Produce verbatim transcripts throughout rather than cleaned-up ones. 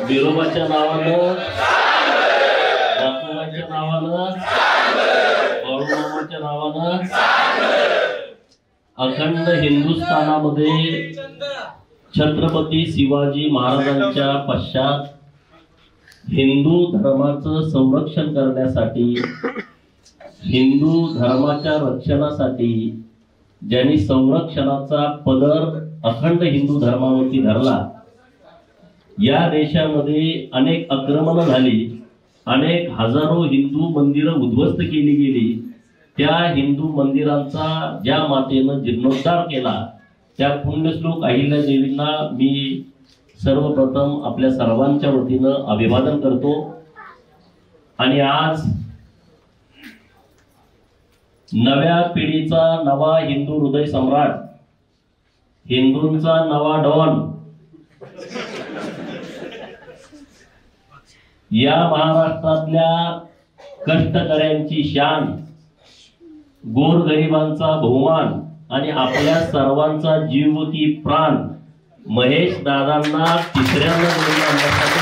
बिरोबाच्या नावानं, बापूबाईच्या नावानं, बाळूमामाच्या नावानं अखंड हिंदुस्थानामध्ये छत्रपती शिवाजी महाराजांच्या पश्चात हिंदू धर्माचं संरक्षण करण्यासाठी, हिंदू धर्माच्या रक्षणासाठी ज्यांनी संरक्षणाचा पदर अखंड हिंदू धर्मावरती धरला, या देशामध्ये अनेक आक्रमण झाली, अनेक हजारो हिंदू मंदिरं उद्ध्वस्त केली गेली। त्या हिंदू मंदिरांचा ज्या मातेनं जीर्णोद्धार केला त्या पुण्यश्लोक अहिल्या देवींना मी सर्वप्रथम आपल्या सर्वांच्या वतीनं अभिवादन करतो। आणि आज नव्या पिढीचा नवा हिंदू हृदय सम्राट, हिंदूंचा नवा डॉन, या महाराष्ट्रातल्या कष्टकऱ्यांची शान, गोरगरिबांचा बहुमान आणि आपल्या सर्वांचा जीव की प्राण महेश दादांना तिसऱ्यांदा निवडून आणण्यासाठी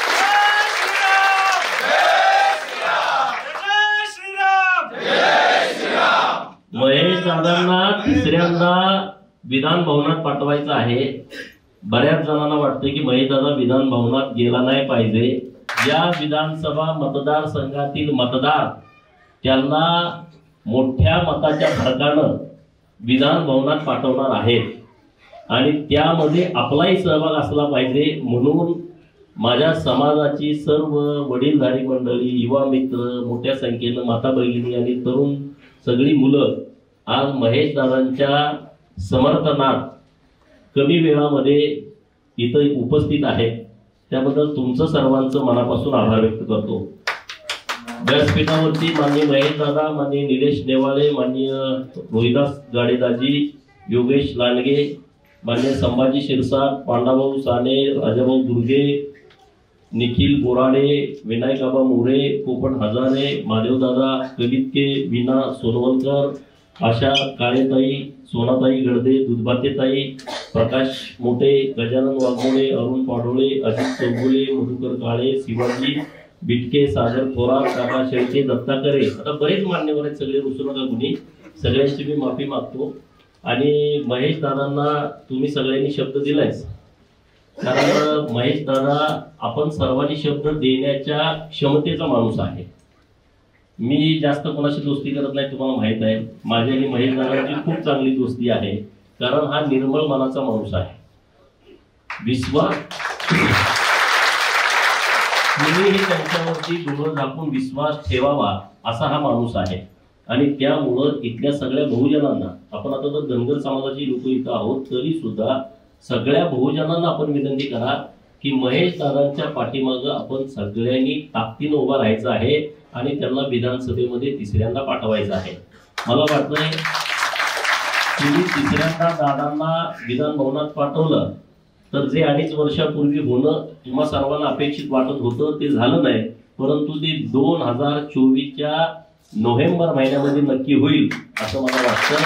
महेश दादांना तिसऱ्यांदा विधान भवनात पाठवायचं आहे। बऱ्याच जणांना वाटते की महेश दादा विधान भवनात गेला नाही पाहिजे। या विधानसभा मतदारसंघातील मतदार त्यांना मोठ्या मताच्या फरकानं विधान भवनात पाठवणार आहेत आणि त्यामध्ये आपलाही सहभाग असला पाहिजे। म्हणून माझ्या समाजाची सर्व वडीलधारी मंडळी, युवा मित्र, मोठ्या संख्येनं माता भगिनी आणि तरुण सगळी मुलं आज महेश दादांच्या समर्थनात कमी वेळामध्ये इथं उपस्थित आहेत। त्याबद्दल तुमचं सर्वांचं मनापासून आभार व्यक्त करतो। व्यासपीठावरती माननीय महेश दादा, माननीय निलेश नेवाळे, माननीय रोहिदास गाडेदाजी, योगेश लांडगे, माननीय संभाजी शिरसाट, पांडाभाऊ साने, राजाभाऊ दुर्गे, निखिल बोराडे, विनायकाबा मोरे, पोपट हजारे, महादेवदादा कलितके, वीणा सोनवलकर, आशा काळेताई, सोनाताई गडदे, दुधबातेताई, प्रकाश मोठे, गजानन वाघमोडे, अरुण पाडोळे, अजित चौगुले, मधुकर काळे, शिवाजी बिटके, सागर थोरात, काका शेळके, दत्ताकरे, आता बरेच मान्यवर आहेत, सगळे रुसू नका कुणी, सगळ्यांची मी माफी मागतो। आणि महेश दादांना तुम्ही सगळ्यांनी शब्द दिलायच, कारण महेश दादा आपण सर्वांनी शब्द देण्याच्या क्षमतेचा माणूस आहे। मी जास्त कोणाशी दोस्ती करत नाही, तुम्हाला माहित आहे। माझी आणि महेश दादांची खूप चांगली दोस्ती आहे, कारण हा निर्मळ मनाचा माणूस आहे। विश्वास कुणीही त्यांच्यावरती डोळं झाकून विश्वास ठेवावा असा हा माणूस आहे। आणि त्यामुळं इथल्या सगळ्या बहुजनांना, आपण आता जर धनगर समाजाची लोक इथं आहोत तरी सुद्धा सगळ्या बहुजनांना आपण विनंती करा की महेश दादांच्या पाठीमागं आपण सगळ्यांनी ताकदीनं उभा राहायचं आहे आणि त्यांना विधानसभेमध्ये तिसऱ्यांदा पाठवायचं आहे। मला वाटतंय तुम्ही तिसऱ्यांदा दादांना विधान भवनात पाठवलं तर जे अडीच वर्षापूर्वी होणं तुम्हा सर्वांना अपेक्षित वाटत होतं ते झालं नाही, परंतु ते दोन हजार चोवीसच्या नोव्हेंबर महिन्यामध्ये नक्की होईल असं मला वाटतं।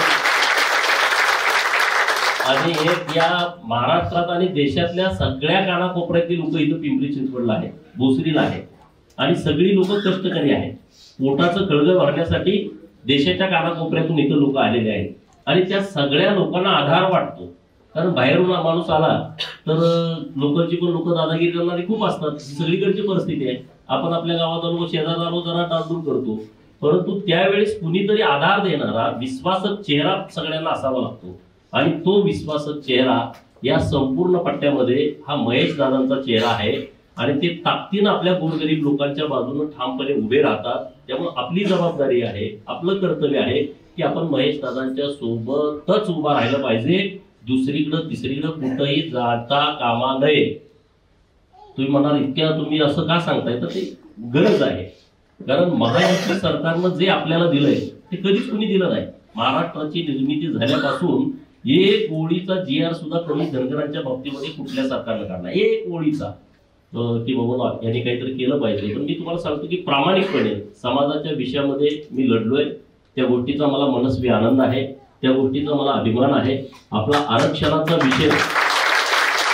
आणि हे या महाराष्ट्रात आणि देशातल्या सगळ्या कानाकोपऱ्यातील लोक इथं पिंपरी चिंचवडला आहेत, भोसरीला आहेत आणि सगळी लोक कष्टकरी आहेत। पोटाचं कळगं भरण्यासाठी देशाच्या कानाकोपऱ्यातून इथं लोक आलेले आहेत आणि त्या सगळ्या लोकांना आधार वाटतो। कारण बाहेरून माणूस आला तर लोकांची पण लोक दादागिरी करणारी खूप असतात, सगळीकडची परिस्थिती आहे। आपण आपल्या गावात आलो, शेजारात आलो, जरा टाळटूळ करतो, परंतु त्यावेळेस कुणीतरी आधार देणारा विश्वासक चेहरा सगळ्यांना असावा लागतो आणि तो विश्वासक चेहरा या संपूर्ण पट्ट्यामध्ये हा महेश दादांचा चेहरा आहे आणि ते ताकदीनं आपल्या गोरगरीब लोकांच्या बाजूने ठामपणे उभे राहतात। त्यामुळे आपली जबाबदारी आहे, आपलं कर्तव्य आहे की आपण महेश दादांच्या सोबतच उभा राहिलं पाहिजे, दुसरीकडे तिसरीकडे कुठंही जाता कामा नये। तुम्ही म्हणाल इतक्या तुम्ही असं का सांगताय, तर ते गरज आहे, कारण महायुती सरकारनं जे आपल्याला दिलंय ते कधीच कुणी दिलं नाही। महाराष्ट्राची निर्मिती झाल्यापासून एक ओळीचा जी आर सुद्धा कमी धनगरांच्या बाबतीमध्ये कुठल्या सरकारनं काढला, एक ओळीचा, की बाबा यांनी काहीतरी केलं पाहिजे। पण मी तुम्हाला सांगतो की प्रामाणिकपणे समाजाच्या विषयामध्ये मी लढलोय, त्या गोष्टीचा मला मनस्वी आनंद आहे, त्या गोष्टीचा मला अभिमान आहे। आपला आरक्षणाचा विषय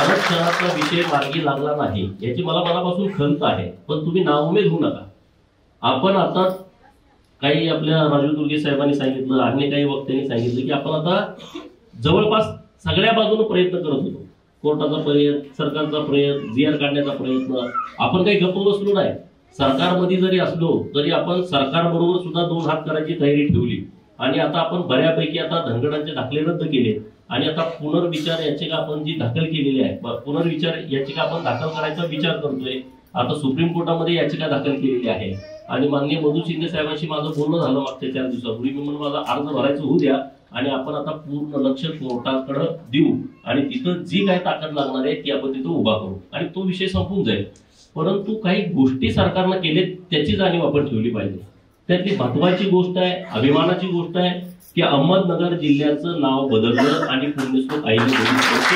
आरक्षणाचा विषय मार्गी लागला नाही याची मला मनापासून खंत आहे, पण तुम्ही नाउमेद होऊ नका. आपण आता काही आपल्या राजू दुर्गे साहेबांनी सांगितलं, अन्य काही वक्त्यांनी सांगितलं की आपण आता जवळपास सगळ्या बाजूने प्रयत्न करत होतो. कोर्टाचा प्रयत्न, सरकारचा प्रयत्न, जी आर काढण्याचा प्रयत्न. आपण काही गप्प बसलो नाही. सरकारमध्ये जरी असलो तरी आपण सरकारबरोबर सुद्धा दोन हात करायची तयारी ठेवली आणि आता आपण बऱ्यापैकी आता धनगडांचे दाखले रद्द केले आणि आता पुनर्विचार याचिका आपण जी दाखल केलेली आहे, पुनर्विचार याचिका आपण दाखल करायचा विचार करतोय. आता सुप्रीम कोर्टामध्ये याचिका दाखल केलेली आहे आणि माननीय मधु शिंदे साहेबांशी माझं बोलणं झालं मागच्या चार दिवसापूर्वी. मी म्हणून माझा अर्ज भरायचं होऊ द्या आणि आपण आता पूर्ण लक्ष कोर्टाकडे देऊ आणि तिथं जी काय ताकद लागणार आहे ती आपण तिथं उभा करू आणि तो विषय संपून जाईल. परंतु काही गोष्टी सरकारनं केले त्याची जाणीव आपण ठेवली पाहिजे. त्यातली महत्वाची गोष्ट आहे, अभिमानाची गोष्ट आहे की अहमदनगर जिल्ह्याचं नाव बदललं आणि पुण्यश्लोक अहिल्यादेवी.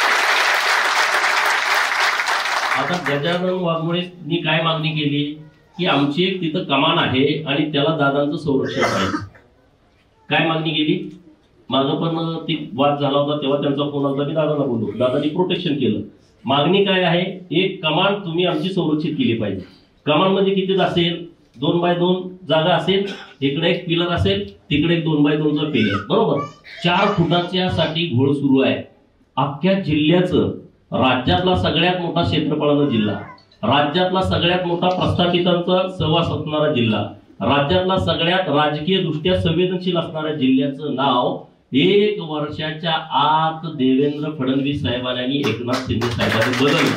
आता गजानन वाघमोळेंनी काय मागणी केली की आमची एक तिथं कमान आहे आणि त्याला दादांचं संरक्षण पाहिजे. काय मागणी केली? माझं पण ती वाद झाला होता तेव्हा त्यांचा फोन आला, मी दादाला बोललो, दादांनी प्रोटेक्शन केलं. मागणी काय आहे? एक कमान तुम्ही आमची संरक्षित केली पाहिजे. कमान म्हणजे किती असेल? दोन बाय दोन जागा असेल, इकडे एक पिलर असेल, तिकडे एक दोन बाय दोनचा पिलर, बरोबर. चार फुटाच्या साठी घोळ सुरू आहे. अख्ख्या जिल्ह्याचं, राज्यातला सगळ्यात मोठा क्षेत्रफळाचा जिल्हा, राज्यातला सगळ्यात मोठा प्रस्थापितांचा सहवास असणारा जिल्हा, राज्यातला सगळ्यात राजकीय दृष्ट्या संवेदनशील असणाऱ्या जिल्ह्याचं नाव एक वर्षाच्या आत देवेंद्र फडणवीस साहेबांनी एकनाथ शिंदे साहेबांनी बदललं.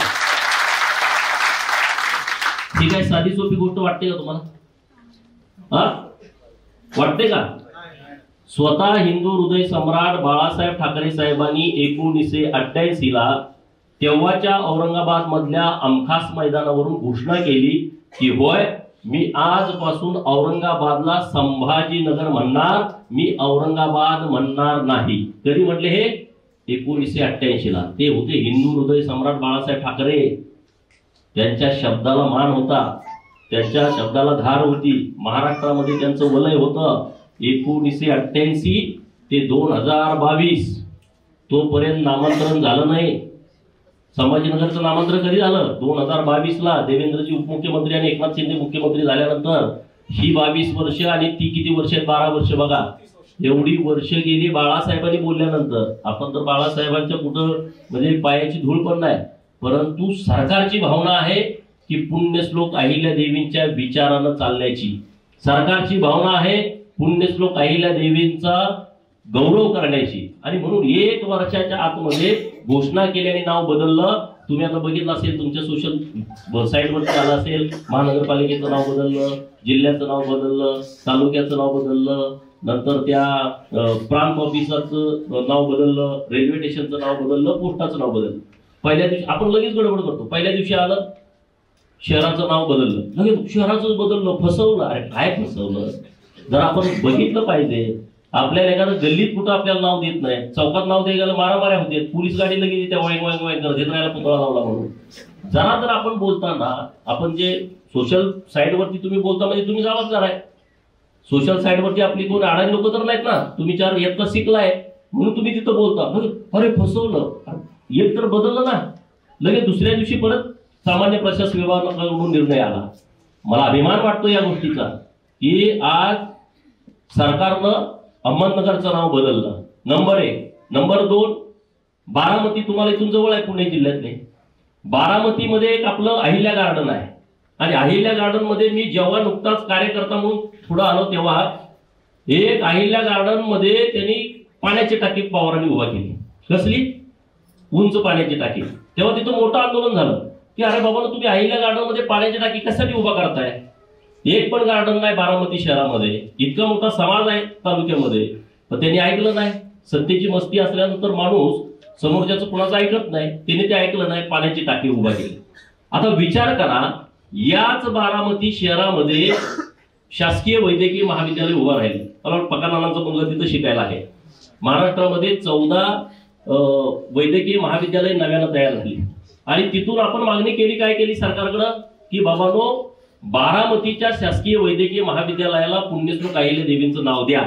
ही काय साधी सोपी गोष्ट वाटते का तुम्हाला? हा वाटते का? स्वतः हिंदू हृदय सम्राट बाळासाहेब ठाकरे साहेबांनी एकोणीसशे अठ्ठ्याऐंशी ला तेव्हाच्या औरंगाबाद मधल्या अमखास मैदानावरून घोषणा केली की होय, मी आजपासून औरंगाबादला संभाजीनगर म्हणणार, मी औरंगाबाद म्हणणार नाही. कधी म्हटले हे? एकोणीसशे अठ्ठ्याऐंशी ला. ते होते हिंदू हृदय सम्राट बाळासाहेब ठाकरे. त्यांच्या शब्दाला मान होता, त्यांच्या शब्दाला धार होती, महाराष्ट्रामध्ये त्यांचं वलय होतं. एकोणीसशे अठ्ठ्याऐंशी ते दोन हजार बावीस तोपर्यंत नामांतरण झालं नाही. संभाजीनगरचं नामांतरण कधी झालं? दोन हजार बावीस ला देवेंद्रजी उपमुख्यमंत्री आणि एकनाथ शिंदे मुख्यमंत्री झाल्यानंतर. ही बावीस वर्ष आणि ती किती वर्ष आहेत? बारा वर्ष. बघा एवढी वर्ष गेली बाळासाहेबांनी बोलल्यानंतर. आपण तर बाळासाहेबांच्या कुठं म्हणजे पायाची धूळ पण नाही, परंतु सरकारची भावना आहे की पुण्यश्लोक अहिल्यादेवींच्या विचारानं चालण्याची. सरकारची भावना आहे पुण्यश्लोक अहिल्यादेवींचा गौरव करण्याची आणि म्हणून एक वर्षाच्या आतमध्ये घोषणा केली आणि नाव बदललं. तुम्ही आता बघितलं असेल, तुमच्या सोशल साईटवरती आलं असेल, महानगरपालिकेचं नाव बदललं, जिल्ह्याचं नाव बदललं, तालुक्याचं नाव बदललं, नंतर त्या प्रांत ऑफिसरचं नाव बदललं, रेल्वे स्टेशनचं नाव बदललं, पोस्टाचं नाव बदललं. पहिल्या दिवशी आपण लगेच गडबड करतो. पहिल्या दिवशी आलं शहराचं नाव बदललं, लगेच शहराचं बदललं, फसवलं. अरे काय फसवलं? जर आपण बघितलं पाहिजे. आपल्याला एखादं गल्लीत कुठं आपल्याला नाव देत नाही, चौकात नाव द्यायला मारामाऱ्या होते, पोलीस गाडी लगेच त्या वाईक वाईक वाईक करत राहायला पुतळा लावला म्हणून. जरा जर आपण बोलताना आपण जे सोशल साईटवरती तुम्ही बोलता म्हणजे तुम्ही जबाबदार आहे. सोशल साईटवरती आपली कोण अडाणी लोक तर नाहीत ना. तुम्ही चार येत शिकलाय म्हणून तुम्ही तिथं बोलता. अरे फसवलं, एक तर बदललं ना, लगेच दुसऱ्या दिवशी परत सामान्य प्रशासक विभागाकडून निर्णय आला. मला अभिमान वाटतो या गोष्टीचा की आज सरकारनं अहमदनगरचं नाव बदललं. नंबर एक. नंबर दोन, बारामती तुम्हाला इथून जवळ आहे पुणे जिल्ह्यातले. बारामतीमध्ये एक आपलं अहिल्या गार्डन आहे आणि अहिल्या गार्डन मध्ये मी जेव्हा नुकताच कार्यकर्ता म्हणून पुढे आलो तेव्हा एक अहिल्या गार्डन मध्ये त्यांनी पाण्याची टाकी पवारांनी उभा केली. कसली? उंच पाण्याची टाकी. तेव्हा तिथं मोठं आंदोलन झालं की अरे बाबा तुम्ही अहिल्या गार्डन मध्ये पाण्याची टाकी कशासाठी उभा करताय? एक पण गार्डन नाही बारामती शहरामध्ये. इतका मोठा समाज आहे तालुक्यामध्ये, पण त्यांनी ऐकलं नाही. सत्तेची मस्ती असल्यानंतर माणूस समोरच्याचं कुणाचं ऐकत नाही. त्यांनी ते ऐकलं नाही, पाण्याची टाकी उभा केली. आता विचार करा, याच बारामती शहरामध्ये शासकीय वैद्यकीय महाविद्यालय उभं राहिले. मला पकानानांचा मुलगा तिथं शिकायला आहे. महाराष्ट्रामध्ये चौदा वैद्यकीय महाविद्यालय नव्यानं तयार झाली आणि तिथून आपण मागणी केली, काय केली सरकारकडं की बाबांनो बारामतीच्या शासकीय वैद्यकीय महाविद्यालयाला पुण्यश्लोक अहिल्यादेवींचं नाव द्या.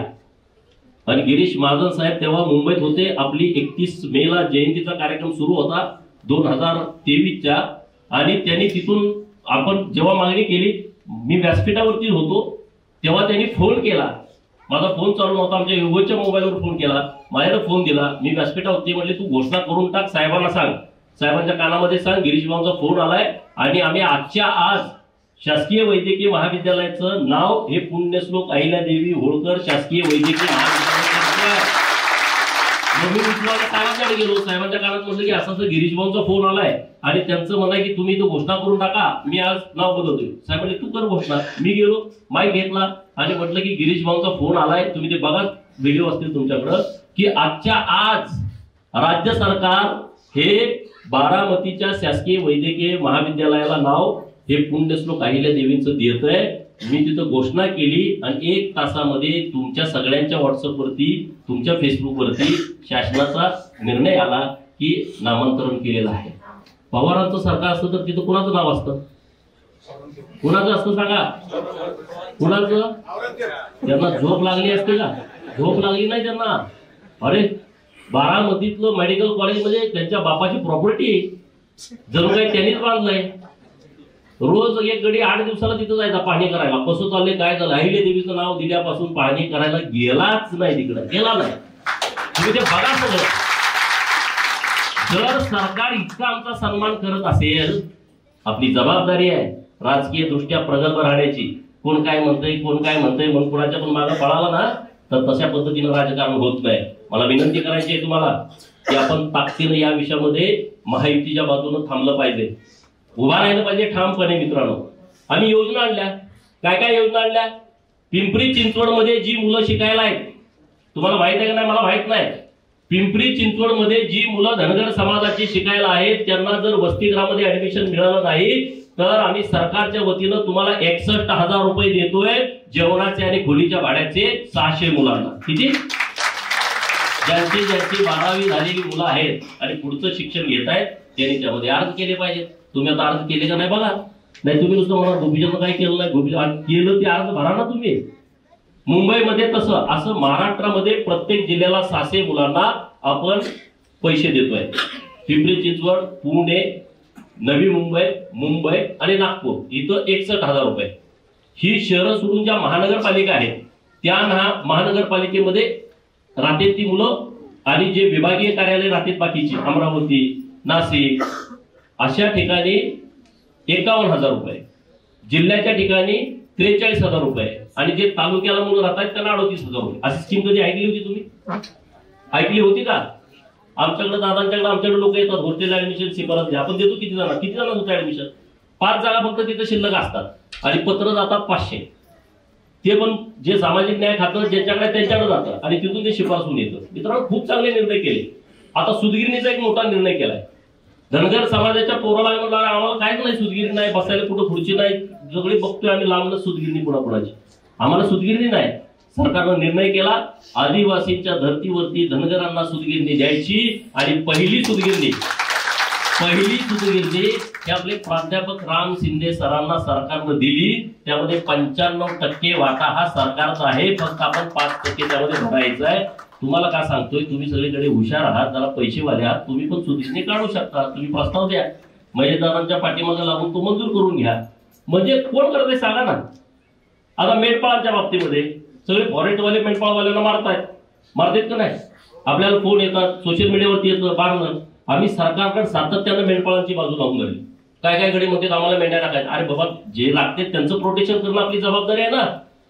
आणि गिरीश महाजन साहेब तेव्हा मुंबईत होते. आपली एकतीस मे ला जयंतीचा कार्यक्रम सुरू होता दोन हजार तेवीसच्या आणि त्यांनी तिथून आपण जेव्हा मागणी केली, मी व्यासपीठावरती होतो तेव्हा त्यांनी फोन केला. माझा फोन चालू नव्हता, आमच्या युगोच्या मोबाईलवर फोन केला, माझ्याकडे फोन दिला. मी व्यासपीठावरती म्हटले तू घोषणा करून टाक, साहेबांना सांग, साहेबांच्या कानामध्ये सांग गिरीश भाऊंचा फोन आलाय आणि आम्ही आजच्या आज शासकीय वैद्यकीय महाविद्यालयाचं नाव हे पुण्यश्लोक अहिल्यादेवी होळकर शासकीय वैद्यकीय महाविद्यालय साहेबांकडे गेलो. साहेबांच्या कानात म्हटलं की असं गिरीश भाऊंचा फोन आलाय आणि त्यांचं म्हणणं की तुम्ही तो घोषणा करून टाका, मी आज नाव बदलतोय. साहेब म्हणले तू कर घोषणा. मी गेलो, माईक घेतला आणि म्हटलं की गिरीश भाऊंचा फोन आलाय, तुम्ही ते बघा, व्हिडिओ असतील तुमच्याकडं, की आजच्या आज राज्य सरकार हे बारामतीच्या शासकीय वैद्यकीय महाविद्यालयाला नाव हे पुण्यश्लोक अहिल्या देवींचं देतंय. मी तिथं घोषणा केली आणि एक तासामध्ये तुमच्या सगळ्यांच्या व्हॉट्सअपवरती, तुमच्या फेसबुकवरती शासनाचा निर्णय आला की नामांतरण केलेलं आहे. पवारांचं सरकार असतं तर तिथं कुणाचं नाव असतं, कुणाचं असतं सांगा, कुणाचं? त्यांना झोप लागली असते का? झोप लागली नाही त्यांना. अरे बारामतीतलं मेडिकल कॉलेज म्हणजे त्यांच्या बापाची प्रॉपर्टी, जणू काही त्यांनीच बांधलंय. रोज एक गडी आठ दिवसाला तिथं जायचा पाहणी करायला, कसं चाललंय काय झालं. अहिल्या देवीचं नाव दिल्यापासून पाहणी करायला गेलाच नाही, तिकडे गेला नाही. तुम्ही ते बघा सगळं. जर सरकार इतका आमचा सन्मान करत असेल, आपली जबाबदारी आहे राजकीय दृष्ट्या प्रगल्भ राहण्याची. कोण काय म्हणतंय, कोण काय म्हणतंय म्हणून कोणाच्या पण मागं पळाला ना तर तशा पद्धतीनं राजकारण होत नाही. मला विनंती करायची आहे तुम्हाला की आपण ताकदीनं या विषयामध्ये महायुतीच्या बाजूने थांबलं पाहिजे, उभा राहिलं पाहिजे ठामपणे. मित्रांनो, आम्ही योजना आणल्या. काय काय योजना आणल्या? पिंपरी चिंचवड मध्ये जी मुलं शिकायला आहेत, तुम्हाला माहित आहे का नाही मला माहित नाही, पिंपरी चिंचवड मध्ये जी मुलं धनगर समाजाची शिकायला आहेत त्यांना जर वसतिगृहामध्ये ऍडमिशन मिळालं नाही तर आम्ही सरकारच्या वतीनं तुम्हाला एकसष्ट हजार रुपये देतोय जेवणाचे आणि खोलीच्या भाड्याचे सहाशे मुलांना. किती? ज्यांची ज्यांची बारावी झालेली मुलं आहेत आणि पुढचं शिक्षण घेत आहेत त्यांनी त्यामध्ये अर्ज केले पाहिजेत. तुम्ही आता अर्ज केले का नाही बघा. नाही तुम्ही नुसतं म्हणा गोपीचंद काय केलं नाही, गोपीचंद केलं ते अर्ज भरा ना तुम्ही. मुंबईमध्ये तसं, असं महाराष्ट्रामध्ये प्रत्येक जिल्ह्याला सहाशे मुलांना आपण पैसे देतोय. पिंपरी चिंचवड, पुणे, नवी मुंबई, मुंबई आणि नागपूर इथं एकसष्ट हजार रुपये. ही शहरं सोडून ज्या महानगरपालिका आहेत त्या महानगरपालिकेमध्ये राहतात ती मुलं आणि जे विभागीय कार्यालय राहतात बाकीची अमरावती, नाशिक अशा ठिकाणी एकावन्न हजार रुपये, जिल्ह्याच्या ठिकाणी त्रेचाळीस हजार रुपये आणि जे तालुक्याला मुलं राहतात त्यांना अडतीस हजार रुपये. अशी स्कीम कधी ऐकली होती तुम्ही? ऐकली होती का? आमच्याकडे दादांच्याकडे आमच्याकडे लोक येतात, हॉस्टेल ऍडमिशन शिफारस द्या, आपण देतो. किती जण किती जण होतं ऍडमिशन? पाच जागा फक्त तिथे शिल्लक असतात आणि पत्र जातात पाचशे. ते पण जे सामाजिक न्याय खातं ज्यांच्याकडे त्यांच्याकडे जातं आणि तिथून ते शिफारसून येतं. मित्रांनो, खूप चांगले निर्णय केले. आता सुदगिरणीचा एक मोठा निर्णय केलाय. धनगर समाजाच्या पोराला म्हणलं आम्हाला काहीच नाही, सुदगिरी नाही, बसायला कुठं खुर्ची नाही, सगळे बघतोय आम्ही लांबनं सुदगिरणी पुढा पुढाची, आम्हाला सुदगिरणी नाही. सरकारनं निर्णय केला आदिवासींच्या धर्तीवरती धनगरांना सुदगिरणी द्यायची आणि पहिली सुदगिरणी पहिली सुदगिरणी हे आपले प्राध्यापक राम शिंदे सरांना सरकारनं दिली. त्यामध्ये पंच्याण्णव टक्के वाटा हा सरकारचा आहे, फक्त आपण पाच टक्के त्यामध्ये भरायचं आहे. तुम्हाला का सांगतोय, तुम्ही सगळीकडे हुशार आहात, जरा पैसेवाले आहात, तुम्ही पण सुदगिरणी काढू शकता. तुम्ही प्रस्ताव द्या, मयतदारांच्या पाठीमागे लागून तो मंजूर करून घ्या. म्हणजे कोण करते सांगा ना. आता मेंढपाळांच्या बाबतीमध्ये सगळे फॉरेस्टवाले मेंढपाळवाल्यांना मारतायत, मारतात का नाही? आपल्याला फोन येतात, सोशल मीडियावरती येतं बारणं. आम्ही सरकारकडे सातत्यानं मेंढपाळांची बाजू लावून धरली. काय काय कडे म्हणतात आम्हाला मेंढ्या टाकायचं. अरे बाबा, जे लागते त्यांचं प्रोटेक्शन करणं आपली जबाबदारी आहे ना.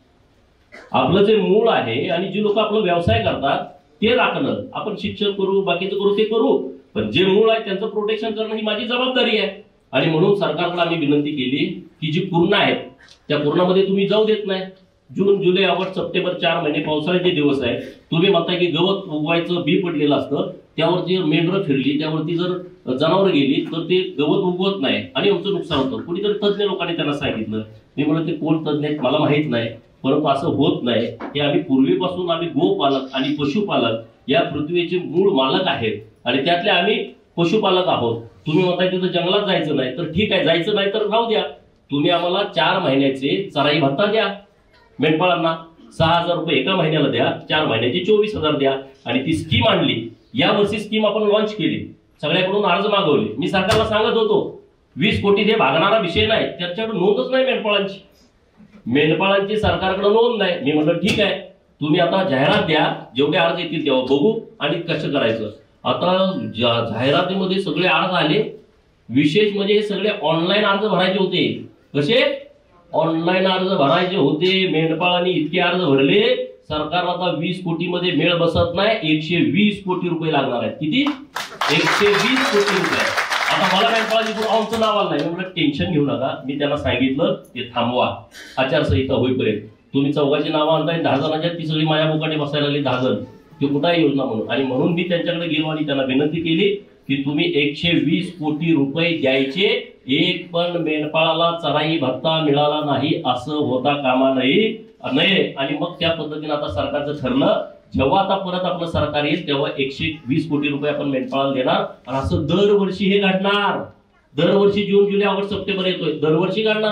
आपलं जे मूळ आहे आणि जी लोक आपला व्यवसाय करतात ते राखणं, आपण शिक्षण करू, बाकीचं करू, ते करू, पण जे मूळ आहे त्यांचं प्रोटेक्शन करणं ही माझी जबाबदारी आहे. आणि म्हणून सरकारकडे आम्ही विनंती केली की जी पूर्ण आहेत त्या पूर्णामध्ये तुम्ही जाऊ देत नाही. जून, जुलै, ऑगस्ट, सप्टेंबर चार महिने पावसाळ्याचे दिवस आहे. तुम्ही म्हणताय की गवत उगवायचं बी पडलेलं असतं, त्यावरती मेंढरं फिरली, त्यावरती जर जनावर गेली तर ते गवत उगवत नाही आणि आमचं नुकसान होतं. कुणीतरी तज्ज्ञ लोकांनी त्यांना सांगितलं. मी म्हणलं ते कोण तज्ज्ञ आहेत मला माहित नाही, परंतु असं होत नाही. हे आम्ही पूर्वीपासून आम्ही गोपालक आणि पशुपालक या पृथ्वीचे मूळ मालक आहेत आणि त्यातले आम्ही पशुपालक आहोत. तुम्ही म्हणताय तिथं जंगलात जायचं नाही, तर ठीक आहे, जायचं नाही तर राहू द्या. तुम्ही आम्हाला चार महिन्याचे चराई भत्ता द्या. मेंढपाळांना सहा हजार रुपये एका महिन्याला द्या, चार महिन्याचे चोवीस हजार द्या. आणि ती स्कीम आणली, या वर्षी स्कीम आपण लॉन्च केली. सगळ्याकडून अर्ज मागवले. मी सरकारला सांगत होतो वीस कोटी ते भागणारा विषय नाही, त्याच्याकडे नोंदच नाही मेंढपाळांची. मेंढपाळांची सरकारकडे नोंद नाही. मी म्हटलं ठीक आहे, तुम्ही आता जाहिरात द्या, जेवढे अर्ज येतील तेव्हा बघू आणि कसं करायचं. आता जाहिरातीमध्ये सगळे अर्ज आले. विशेष म्हणजे हे सगळे ऑनलाईन अर्ज भरायचे होते. कसे ऑनलाईन अर्ज भरायचे होते. मेंढपाळांनी इतके अर्ज भरले, सरकारला आता वीस कोटी मध्ये मेळ बसत नाही. एकशे वीस कोटी रुपये लागणार आहेत. किती? एकशे वीस कोटी रुपये. आता मला मेंढपाळांची आमचं नाव आलं नाही. म्हटलं टेन्शन घेऊ नका. मी त्यांना सांगितलं ते थांबवा आचारसंहिता होईपर्यंत. तुम्ही चौघाची नावं आणताय, दहा जणांच्या ती सगळी माया मुकाटे बसायला लागली दहा जण. ते कुठे योजना म्हणून. आणि म्हणून मी त्यांच्याकडे गेलो आणि त्यांना विनंती केली की तुम्ही एकशे वीस कोटी रुपये द्यायचे. एक पण मेंढपाळाला चराई भत्ता मिळाला नाही असं होता कामा नये नये आणि मग त्या पद्धतीने आता सरकारचं ठरलं, जेव्हा आता परत आपलं सरकार येईल तेव्हा एकशे वीस कोटी रुपये आपण मेंढपाळाला देणार. आणि असं दरवर्षी हे घडणार. दरवर्षी जून जुलै ऑगस्ट सप्टेंबर येतोय, दरवर्षी घडणार.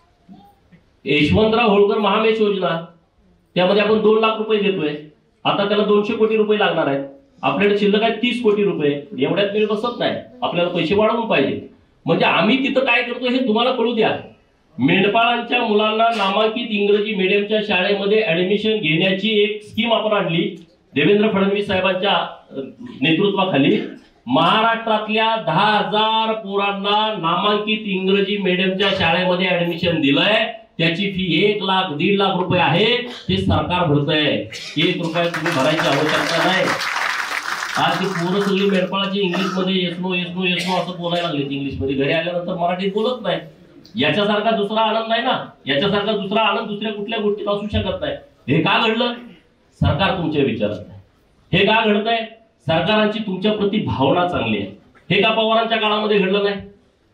यशवंतराव होळकर महामेश योजना, त्यामध्ये आपण दोन लाख रुपये देतोय. आता त्याला दोनशे कोटी रुपये लागणार आहेत. आपल्याकडे शिल्लक आहे तीस कोटी रुपये. एवढ्यात मिळ बसत नाही, आपल्याला पैसे वाढवून पाहिजे. म्हणजे आम्ही तिथं काय करतो हे तुम्हाला कळू द्या. मेंढपाळांच्या मुलांना नामांकित इंग्रजी मीडियमच्या शाळेमध्ये ऍडमिशन घेण्याची एक स्कीम आपण आणली देवेंद्र फडणवीस साहेबांच्या नेतृत्वाखाली. महाराष्ट्रातल्या दहा हजार पोरांना नामांकित इंग्रजी मीडियमच्या शाळेमध्ये ऍडमिशन दिलंय. त्याची फी एक लाख दीड लाख रुपये आहे. ते सरकार भरतंय. एक रुपया तुम्ही भरायची आवश्यकता नाही. आज ती पोरं सगळी मेंढपाळाची इंग्लिशमध्ये येसनो येसनो येसनो असं बोलायला लागले. इंग्लिशमध्ये घरी आल्यानंतर मराठीत बोलत नाही. याच्यासारखा दुसरा आनंद नाही ना. याच्यासारखा दुसरा आनंद दुसऱ्या कुठल्या गोष्टीत असू शकत नाही. हे का घडलं? सरकार तुमच्या विचारात नाही. हे का घडतंय? सरकारांची तुमच्या प्रती भावना चांगली आहे. हे का पवारांच्या काळामध्ये घडलं नाही?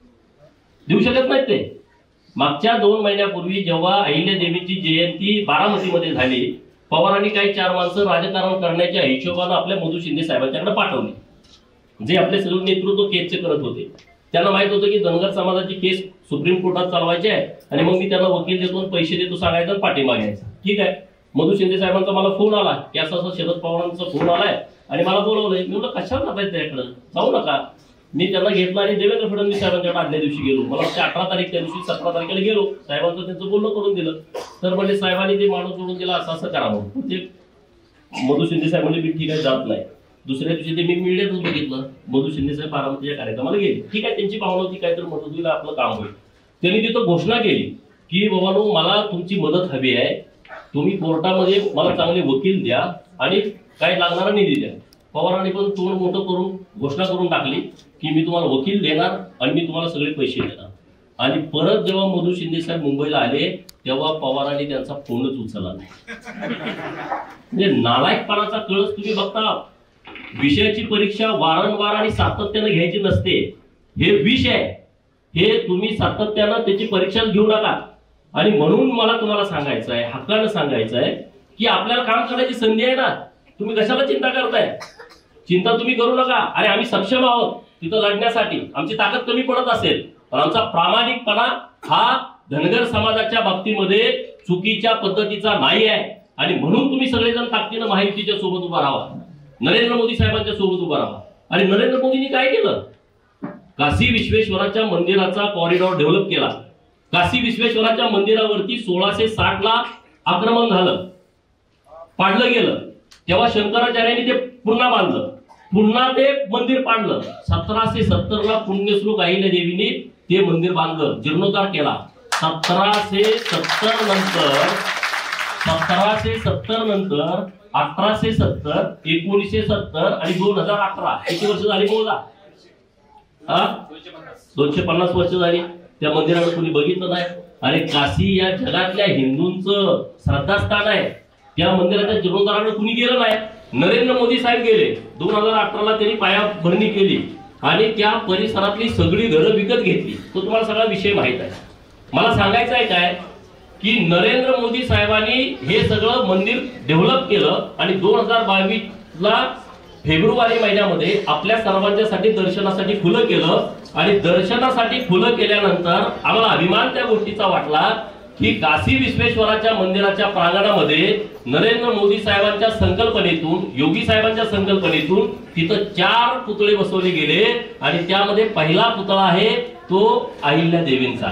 देऊ शकत नाहीत ते. मागच्या दोन महिन्यापूर्वी जेव्हा अहिल्यादेवीची जयंती बारामतीमध्ये झाली, पवारांनी काही चार माणसं राजकारण करण्याच्या हिशोबानं आपल्या मधु शिंदे साहेबांच्याकडे पाठवली, जे आपले सगळे नेतृत्व केसचे करत होते. त्यांना माहित होतं की धनगर समाजाची केस सुप्रीम कोर्टात चालवायची आहे आणि मग मी त्यांना वकील देतो, पैसे देतो सांगायचं, पाठिंबा घ्यायचा. ठीक आहे. मधु शिंदे साहेबांचा मला फोन आला की असं असं शरद पवारांचा फोन आलाय आणि मला बोलवलंय. मी म्हटलं कशाला जातायचं त्याकडं, जाऊ नका. मी त्यांना घेतला आणि देवेंद्र फडणवीस साहेबांच्याकडे आदल्या दिवशी गेलो. मला वाटतं अठरा तारीख त्या दिवशी सतरा तारखेला गेलो. साहेबांचं त्यांचं बोलणं करून दिलं. तर म्हणजे साहेबांनी ते माणूस सोडून दिला, असं असं करा म्हणून. म्हणजे मधु शिंदे साहेब म्हणजे मी ठीक आहे जात नाही. दुसऱ्या दिवशी ते मी मीडियातच बघितलं, मधु शिंदे साहेब बारामतीच्या कार्यक्रमाला गेले. ठीक आहे, त्यांची भावना होती काहीतरी मदत होईल, आपलं काम होईल. त्यांनी तिथं घोषणा केली की बाबांनो मला तुमची मदत हवी आहे. तुम्ही कोर्टामध्ये मला चांगले वकील द्या आणि काय लागणारा निधी द्या. पवारांनी पण तोंड मोठं करून घोषणा करून टाकली की मी तुम्हाला वकील देणार आणि मी तुम्हाला सगळे पैसे देणार. आणि परत जेव्हा मधु शिंदे साहेब मुंबईला आले तेव्हा पवारांनी त्यांचा फोनच उचलला नाही. म्हणजे नालायकपणाचा कळस तुम्ही बघता. विषयाची परीक्षा वारंवार आणि सातत्यानं घ्यायची नसते. हे विष आहे, हे तुम्ही सातत्यानं त्याची परीक्षा घेऊ नका. आणि म्हणून मला तुम्हाला सांगायचं आहे, हक्कानं सांगायचं आहे की आपल्याला काम करण्याची संधी आहे ना. तुम्ही कशाला चिंता करताय? चिंता तुम्ही करू नका. अरे आम्ही सक्षम आहोत तिथं लढण्यासाठी. आमची ताकद कमी पडत असेल पण आमचा प्रामाणिकपणा हा धनगर समाजाच्या बाबतीमध्ये चुकीच्या पद्धतीचा नाही आहे. आणि म्हणून तुम्ही सगळेजण ताकदीनं महायुतीच्या सोबत उभा राहा, नरेंद्र मोदी साहेबांच्या सोबत उभा राहा. आणि नरेंद्र मोदींनी काय केलं? काशी विश्वेश्वराच्या मंदिराचा कॉरिडॉर डेव्हलप केला. काशी विश्वेश्वराच्या मंदिरावरती सोळाशे साठ ला आक्रमण झालं, पाडलं गेलं. तेव्हा शंकराचार्यांनी ते पुन्हा बांधलं, पुन्हा ते मंदिर पाडलं. सतराशे सत्तर ला पुण्यश्लोक अहिल्यादेवीने ते मंदिर बांधलं, जीर्णोद्धार केला. सतराशे सत्तर नंतर सतराशे सत्तर नंतर अठराशे सत्तर एकोणीसशे सत्तर आणि दोन हजार अठरा किती वर्ष झाली मोजा? हा दोनशे पन्नास वर्ष झाली. त्या मंदिराला कोणी बघितलं नाही. अरे काशी या जगातल्या हिंदूंचं श्रद्धास्थान आहे. त्या मंदिराच्या जीर्णोद्धाराकडे कुणी गेलं नाही. नरेंद्र मोदी साहेब गेले. दोन हजार अठराला त्यांनी पायाभरणी केली आणि त्या परिसरातली सगळी घरं विकत घेतली. तो तुम्हाला सगळा विषय माहित आहे. मला सांगायचं आहे काय की नरेंद्र मोदी साहेबांनी हे सगळं मंदिर डेव्हलप केलं आणि दोन हजार बावीस ला फेब्रुवारी महिन्यामध्ये आपल्या सर्वांच्यासाठी दर्शनासाठी खुलं केलं. आणि दर्शनासाठी खुलं केल्यानंतर आम्हाला अभिमान त्या गोष्टीचा वाटला की काशी विश्वेश्वराच्या मंदिराच्या प्रांगणामध्ये नरेंद्र मोदी साहेबांच्या संकल्पनेतून, योगी साहेबांच्या संकल्पनेतून तिथं चार पुतळे बसवले गेले आणि त्यामध्ये पहिला पुतळा आहे तो अहिल्या देवींचा,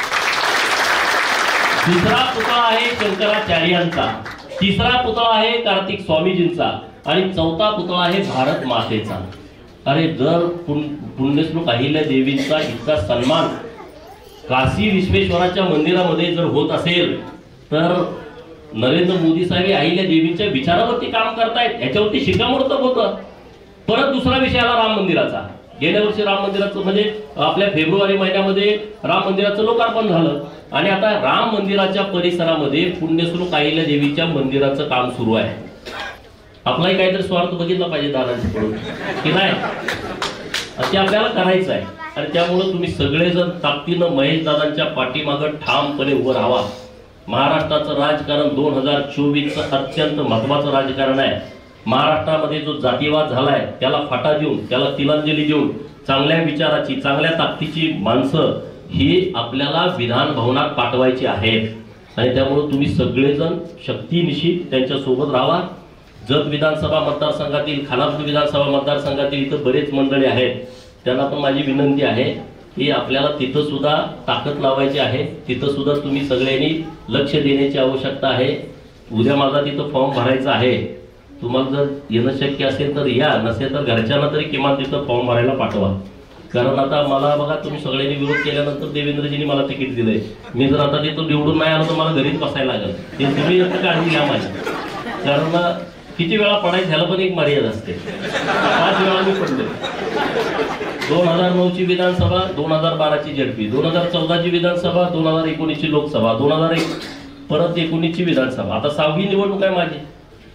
दुसरा पुतळा आहे शंकराचार्यांचा, तिसरा पुतळा आहे कार्तिक स्वामीजींचा आणि चौथा पुतळा आहे भारत मातेचा. अरे जर पुण्यश्लोक अहिल्या देवींचा इतका सन्मान काशी विश्वेश्वराच्या मंदिरामध्ये जर होत असेल तर नरेंद्र मोदी साहेब अहिल्या देवींच्या विचारावरती काम करतायत, याच्यावरती शिक्कामोर्तब होतं. परत दुसरा विषय आला राम मंदिराचा. गेल्या वर्षी राम मंदिराचं म्हणजे आपल्या फेब्रुवारी महिन्यामध्ये राम मंदिराचं लोकार्पण झालं आणि आता राम मंदिराच्या परिसरामध्ये पुण्यश्लोक अहिल्या देवीच्या मंदिराचं काम सुरू आहे. आपलाही काहीतरी स्वार्थ बघितला पाहिजे दादांच्याकडून की नाही, ते आपल्याला करायचं आहे. आणि त्यामुळे तुम्ही सगळेजण ताकदीनं महेश दादांच्या पाठीमागं ठामपणे उभं राहावा. महाराष्ट्राचं राजकारण दोन हजार चोवीसचं अत्यंत महत्वाचं राजकारण आहे. महाराष्ट्रामध्ये जो जातीवाद झालाय त्याला फाटा देऊन, त्याला तिलांजली देऊन चांगल्या विचाराची, चांगल्या ताकदीची माणसं ही आपल्याला विधान भवनात पाठवायची आहेत. आणि त्यामुळे तुम्ही सगळेजण शक्तीनिशी त्यांच्या सोबत राहावा. जत विधानसभा मतदारसंघातील, खानापूर विधानसभा मतदारसंघातील इथं बरेच मंडळी आहेत, त्यांना पण माझी विनंती आहे की आपल्याला तिथं सुद्धा ताकद लावायची आहे. तिथं सुद्धा तुम्ही सगळ्यांनी लक्ष देण्याची आवश्यकता आहे. उद्या माझा तिथं फॉर्म भरायचा आहे. तुम्हाला जर येणं शक्य असेल तर या, नसेल तर घरच्यांना तरी किमान तिथं फॉर्म भरायला पाठवा. कारण आता मला बघा, तुम्ही सगळ्यांनी विरोध केल्यानंतर देवेंद्रजींनी मला तिकीट दिलंय. मी जर आता तिथं निवडून नाही आलो तर मला घरीच बसायला लागेल. ते तुम्ही काळजी घ्या माझी. कारण किती वेळा पडायचं ह्याला पण एक मर्यादा असते. पाच वेळा मी पडले. दोन हजार नऊ ची विधानसभा, दोन हजार बाराची झेडपी, दोन हजार चौदा ची विधानसभा, दोन हजार एकोणीस ची लोकसभा, दोन हजार एक परत एकोणीस ची विधानसभा, आता सहावी निवडणूक आहे माझी.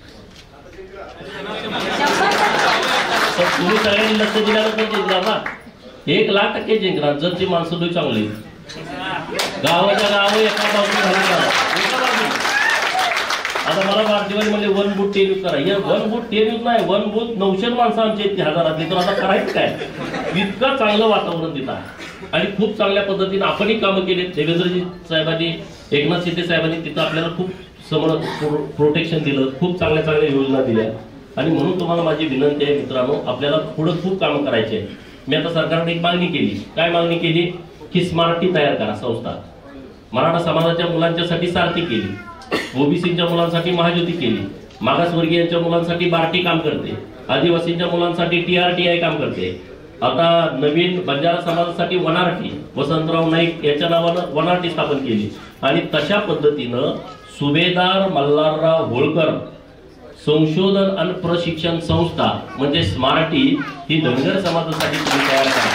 तुम्ही सगळ्यांनी लक्ष दिल्यानं पण जिंकणार ना, एक लाख टक्के जिंकणार जर ती माणसं दोन चांगली. गावाच्या गाव एका बाजूला घालून एका बाजू. आता मला वाढदिवाळी म्हणजे वन बूथ टेन यूज करा. वन बूथ टेन यूज नाही, वन बूथ नऊशे माणसं आमच्या इतकी हजारातली. तर आता करायचं काय? इतकं चांगलं वातावरण तिथं आहे आणि खूप चांगल्या पद्धतीने आपणही कामं केली. देवेंद्रजी साहेबांनी, एकनाथ शिंदे साहेबांनी तिथं आपल्याला खूप समोर प्रोटेक्शन दिलं, खूप चांगल्या चांगल्या योजना दिल्या. आणि म्हणून तुम्हाला माझी विनंती आहे मित्रांनो, आपल्याला पुढे खूप कामं करायची आहे. मी आता सरकारने एक मागणी केली. काय मागणी केली? की स्मार्टी तयार करा संस्था. मराठा समाजाच्या मुलांच्यासाठी सारथी केली, ओबीसीच्या मुलांसाठी महाज्योती केली, मागासवर्गीयांच्या मुलांसाठी बार्टी काम करते, आदिवासींच्या मुलांसाठी टीआरटीआय काम करते. आता नवीन बंजारा समाजासाठी वनारटी, वसंतराव नाईक याच्या नावानं वनारटी स्थापन केली. आणि तशा पद्धतीनं सुभेदार मल्हारराव होळकर संशोधन आणि प्रशिक्षण संस्था म्हणजे स्मार्टी ही धनगर समाजासाठी तुम्ही तयार करा.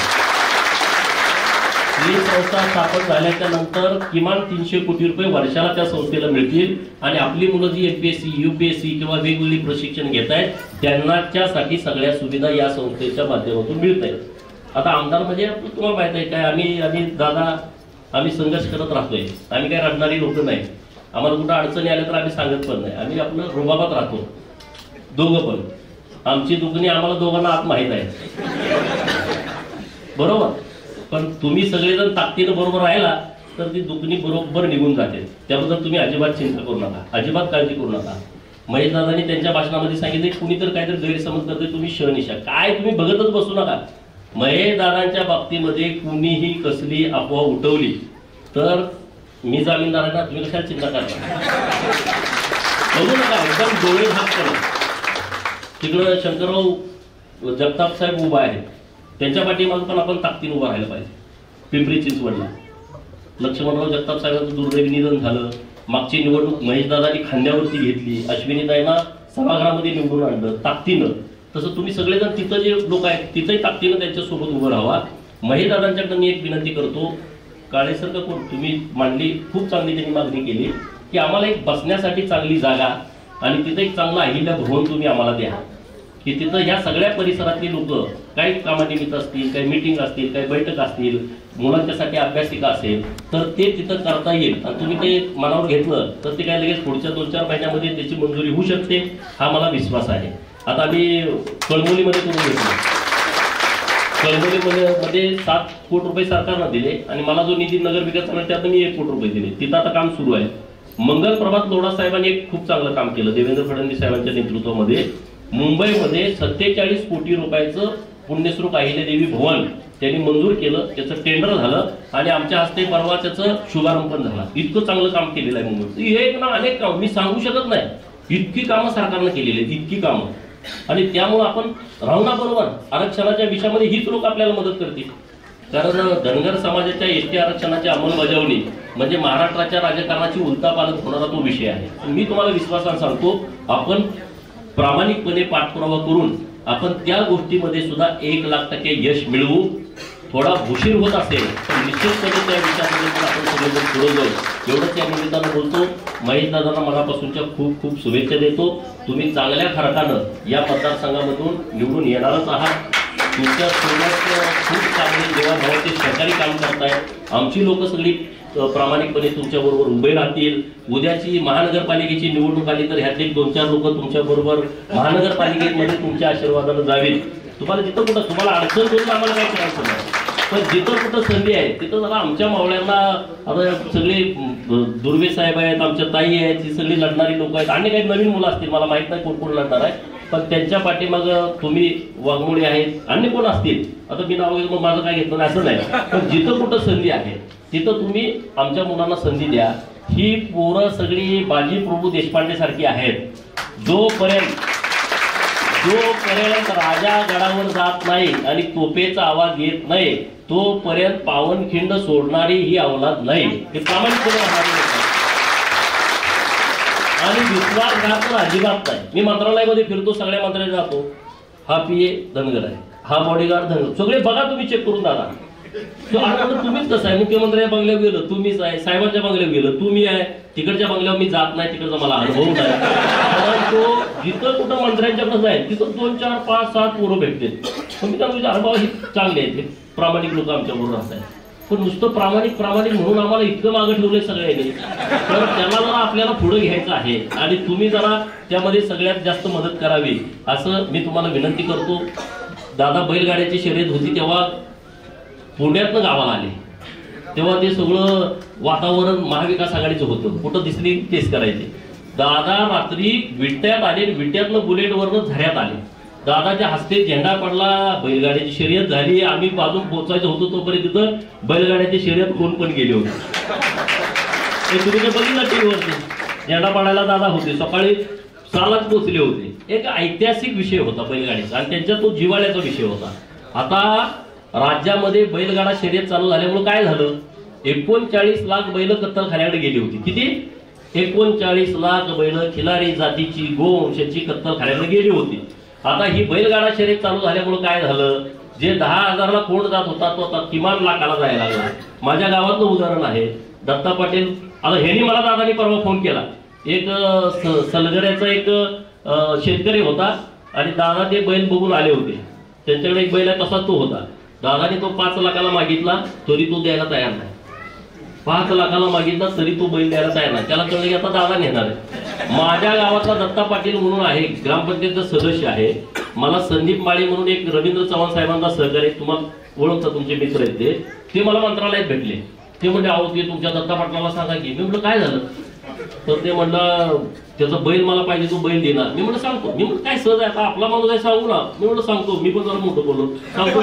ही संस्था स्थापन झाल्याच्या नंतर किमान तीनशे कोटी रुपये वर्षाला त्या संस्थेला मिळतील आणि आपली मुलं जी एमपीएससी, यूपीएससी किंवा वेगवेगळी प्रशिक्षण घेत आहेत त्यांनाच्यासाठी सगळ्या सुविधा या संस्थेच्या माध्यमातून मिळत आहेत. आता आमदार म्हणजे तुम्हाला माहित आहे काय, आम्ही आणि दादा आम्ही संघर्ष करत राहतोय. आम्ही काय रडणारी लोक नाही. आम्हाला कुठं अडचणी आल्या तर आम्ही सांगत पण नाही. आम्ही आपलं रुबाबात राहतो दोघं पण. आमची दुखणी आम्हाला दोघांना आत माहीत आहे, बरोबर. पण तुम्ही सगळेजण ताकदीनं बरोबर राहिला तर ती दुखणी बरोबर निघून जाते. त्याबद्दल तुम्ही अजिबात चिंता करू नका, अजिबात काळजी करू नका. महेश दादांनी त्यांच्या भाषणामध्ये सांगितले कुणी तर काहीतरी गैरसमज करते, तुम्ही शहनिशा काय तुम्ही बघतच बसू नका. महेश दादांच्या बाबतीमध्ये कुणीही कसली अफवा उठवली तर मी जामीनदार आहे ना, तुम्ही कशाला चिंता करता. बघू नका, एकदम डोळे झाक करा. तिकडं शंकरराव जगताप साहेब उभा आहे, त्यांच्या पाठीमागे पण आपण ताकदीने उभा राहायला पाहिजे. पिंपरी चिंचवडला लक्ष्मणराव जगताप साहेबांचं दुर्दैवी निधन झालं. मागची निवडणूक महेशदादांनी खांद्यावरती घेतली, अश्विनीताईंना सभागृहामध्ये निवडून आणलं ताकदीनं. तसं तुम्ही सगळेजण तिथं जे लोक आहेत तिथंही ताकदीनं त्यांच्यासोबत उभं राहावा. महेशदादांच्याकडे मी एक विनंती करतो, काळेसर का कोण तुम्ही मांडली, खूप चांगली त्यांनी मागणी केली की आम्हाला एक बसण्यासाठी चांगली जागा आणि तिथं एक चांगला अहिल्या भवन तुम्ही आम्हाला द्या, की तिथं ह्या सगळ्या परिसरातली लोक काही कामानिमित्त असतील, काही मीटिंग असतील, काही बैठक असतील, मुलांच्यासाठी अभ्यासिका असेल तर ते तिथं करता येईल. आणि तुम्ही ते मनावर घेतलं तर ते काय लगेच पुढच्या दोन चार महिन्यामध्ये त्याची मंजुरी होऊ शकते, हा मला विश्वास आहे. आता आम्ही कळमोलीमध्ये करून घेतलं, कळंबोलीमध्ये मध्ये सात कोटी रुपये सरकारनं दिले आणि मला जो निधी नगर विकास त्यातून मी एक कोटी रुपये दिले. तिथं आता काम सुरू आहे. मंगल प्रभात लोढा साहेबांनी एक खूप चांगलं काम केलं देवेंद्र फडणवीस साहेबांच्या नेतृत्वामध्ये. मुंबईमध्ये सत्तेचाळीस कोटी रुपयाचं पुण्यश्लोक अहिल्यादेवी भवन त्यांनी मंजूर केलं, त्याचं टेंडर झालं आणि आमच्या हस्ते परवा त्याचं शुभारंभ पण झाला. इतकं चांगलं काम केलेलं आहे मुंबईत. हे एक ना अनेक काम मी सांगू शकत नाही, इतकी कामं सरकारनं केलेली आहेत, इतकी कामं. आणि त्यामुळं आपण राहू ना बरोबर. आरक्षणाच्या विषयामध्ये हीच लोक आपल्याला मदत करतील. कारण धनगर समाजाच्या एसटी आरक्षणाची अंमलबजावणी म्हणजे महाराष्ट्राच्या राजकारणाची उलथापालथ होणारा तो विषय आहे. मी तुम्हाला विश्वासाने सांगतो, आपण प्रामाणिकपणे पाठपुरावा करून आपण त्या गोष्टीमध्ये सुद्धा एक लाख टक्के यश मिळवू. थोडा भूषीर होत असेल तर निश्चितपणे त्या विषयामध्ये आपण सगळेजण पुढे जाऊ एवढंच या निमित्तानं बोलतो. महेश दादांना मनापासूनच्या खूप खूप शुभेच्छा देतो. तुम्ही चांगल्या फरकानं या मतदारसंघामधून निवडून येणारच आहात. तुमच्या सोबत खूप चांगले देवाभावाचे सहकारी काम करताय. आमची लोक सगळी प्रामाणिकपणे तुमच्या बरोबर उभे राहतील. उद्याची महानगरपालिकेची निवडणूक आली तर ह्यातली दोन चार लोक तुमच्या बरोबर महानगरपालिकेमध्ये तुमच्या आशीर्वादानं जावीत. तुम्हाला जिथं कुठं तुम्हाला अडचण करून आम्हाला काय करायचं नाही, पण जिथं कुठं संधी आहे तिथं जरा आमच्या मावळ्यांना आता सगळे दुर्वे साहेब आहेत, आमच्या ताई आहेत, ही सगळी लढणारी लोक आहेत. आणि काही नवीन मुलं असतील, मला माहित नाही कोण कोण लढणार आहे, पण त्यांच्या पाठीमाग तुम्ही वाघमोडे आहेत, अन्य कोण असतील. आता मी नाव मग माझं काय घेतलं नाही असं नाही, पण जिथं कुठं संधी आहे तिथं तुम्ही आमच्या मुलांना संधी द्या. ही पोरं सगळी बाजी प्रभू देशपांडे सारखी आहेत. जोपर्यंत जोपर्यंत राजा गडावर जात नाही आणि तोफेचा आवाज येत नाही तोपर्यंत पावनखिंड सोडणारी ही अवलाद नाही. हे प्रामाणिकपणे आणि विश्वासघात तर अजिबात नाही. मी मंत्रालयामध्ये फिरतो, सगळ्या मंत्रालयात जातो. हा पी ए धनगर आहे, हा बॉडीगार्ड धनगर, सगळे बघा तुम्ही चेक करून दादा. तुम्हीच कसं आहे, मुख्यमंत्र्यांच्या बंगल्यावर गेलो तुम्हीच आहे, साहेबांच्या बंगल्यावर गेलो तुम्ही आहे, तिकडच्या बंगल्यावर मी जात नाही, तिकडचा मला अनुभव नाही. तो जिथं कुठं मंत्र्यांच्याकडे जाईल तिथं दोन चार पाच सात पोरं भेटते. तुम्ही त्यांचे अनुभव हे चांगले आहेत, प्रामाणिक लोक आमच्या बरोबर असतात. पण नुसतं प्रामाणिक प्रामाणिक म्हणून आम्हाला इतकं मागं ठेवलंय सगळ्यांनी, तर त्यांना जरा आपल्याला पुढे घ्यायचं आहे आणि तुम्ही जरा त्यामध्ये सगळ्यात जास्त मदत करावी असं मी तुम्हाला विनंती करतो. दादा बैलगाड्याची शर्यत होती तेव्हा पुण्यातनं गावाला आले, तेव्हा ते सगळं वातावरण महाविकास आघाडीचं होतं, कुठं दिसली तेच करायचे. दादा रात्री विट्यात आले, विट्यातनं बुलेटवरनं झऱ्यात आले. दादाच्या हस्ते झेंडा पडला, बैलगाड्याची शर्यत झाली. आम्ही बाजून पोहोचायचं होतो तोपर्यंत तिथं बैलगाड्याची शर्यत कोण पण गेली होती. ते तुम्ही बघितलं टीव्हीवरती, झेंडा पडायला दादा होते, सकाळी सहालाच पोहोचले होते. एक ऐतिहासिक विषय होता बैलगाडीचा आणि त्यांच्या तो जिव्हाळ्याचा विषय होता. आता राज्यामध्ये बैलगाडा शर्यत चालू झाल्यामुळे काय झालं, एकोणचाळीस लाख बैल कत्तलखान्याकडे गेली होती. किती? एकोणचाळीस लाख बैल खिलारी जातीची गोवंशाची कत्तलखान्याकडे गेली होती. आता ही बैलगाडा शर्यत चालू झाल्यामुळे काय झालं, जे दहा हजारला कोण जात होता तो आता किमान लाखाला जायला लागला. माझ्या गावातलं उदाहरण आहे, दत्ता पाटील. आता ह्यांनी मला दादानी परवा फोन केला, एक सलगऱ्याचा एक शेतकरी होता आणि दादा ते बैल बघून आले होते, त्यांच्याकडे एक बैल आहे तसा तो होता. दादाने तो पाच लाखाला मागितला तरी तो द्यायला तयार नाही. पाच लाखाला मागितला तरी तो बैल द्यायला तयार नाही. त्याला कळलं की आता दादा नेणार आहे. माझ्या गावातला दत्ता पाटील म्हणून आहे, ग्रामपंचायतचा सदस्य आहे. मला संदीप माळी म्हणून एक रवींद्र चव्हाण साहेबांचा सहकारी, तुम्हाला ओळखता, तुमचे मित्र आहेत ते ते मला मंत्रालयात भेटले. ते म्हणजे आहो ते तुमच्या दत्ता पाटलाला सांगा की. मी म्हटलं काय झालं, तर ते म्हणलं त्याचा बैल मला पाहिजे, तो बैल देणार. मी म्हणलं सांगतो. मी म्हणलं काय सहज आहे, आता आपला माणूस आहे सांगू ना. मी म्हणलं सांगतो, मी पण जरा मोठं बोललो, सांगतो.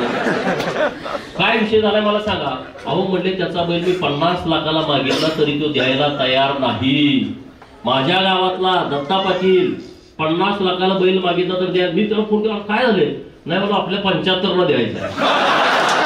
काय विषय झालाय मला सांगा. अहो म्हणले त्याचा बैल मी पन्नास लाखाला मागितला तरी तो द्यायला तयार नाही. माझ्या गावातला दत्ता पाटील पन्नास लाखाला बैल मागितला तर द्या. मी त्याला फोन केला, काय झाले, नाही मला आपल्या पंच्याहत्तरला द्यायचं आहे.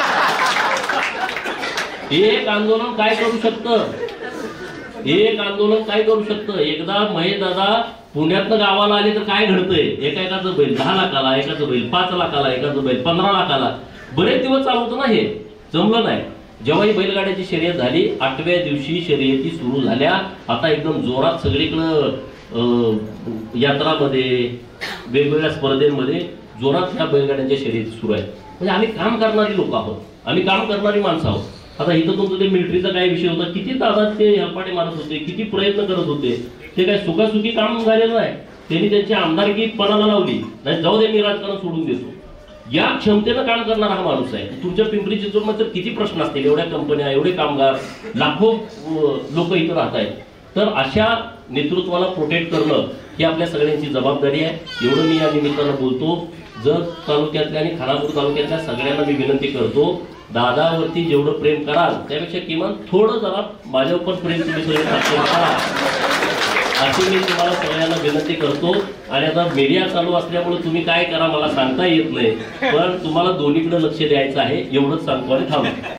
एक आंदोलन काय करू शकतं, एक आंदोलन काय करू शकतं. एकदा महेश दादा पुण्यातनं गावाला आले तर काय घडतंय, एका एकाचं बैल दहा लाखाला, एकाचं बैल पाच लाखाला, एकाचं बैल पंधरा लाखाला. बरेच दिवस चालू होतं ना, हे जमलं नाही. जेव्हा ही बैलगाड्याची शर्यत झाली, आठव्या दिवशी शर्यती सुरू झाल्या. आता एकदम जोरात सगळीकडं यात्रामध्ये वेगवेगळ्या स्पर्धेमध्ये जोरात ह्या बैलगाड्यांच्या शर्यती सुरू आहेत. म्हणजे आम्ही काम करणारी लोक आहोत, आम्ही काम करणारी माणसं आहोत. आता इथं तुमचं ते मिलिटरीचा काय विषय होता, किती दादा ते हेलपाटे मारत होते, किती प्रयत्न करत होते. ते काय सुखासुखी काम झालेलं नाही. त्यांनी त्यांची आमदारकी पणाला लावली नाही. जाऊ दे, मी राजकारण सोडून देतो. या क्षमतेनं काम करणारा हा माणूस आहे. तुमच्या पिंपरी चिंचवडमध्ये तर किती प्रश्न असतील, एवढ्या कंपन्या, एवढे कामगार, लाखो लोक इथं राहत आहेत. तर अशा नेतृत्वाला प्रोटेक्ट करणं ही आपल्या सगळ्यांची जबाबदारी आहे. एवढं मी या निमित्तानं बोलतो. जत तालुक्यातल्या आणि खानापूर तालुक्यातल्या सगळ्यांना मी विनंती करतो, दादावरती जेवढं प्रेम कराल त्यापेक्षा किमान थोडं जरा माझ्यावर प्रेम तुम्ही करा, अशी मी तुम्हाला सगळ्यांना विनंती करतो. आणि आता मीडिया चालू असल्यामुळे तुम्ही काय करा मला सांगता येत नाही, पण तुम्हाला दोन्हीकडे लक्ष द्यायचं आहे एवढंच सांगतो आणि थांबतो.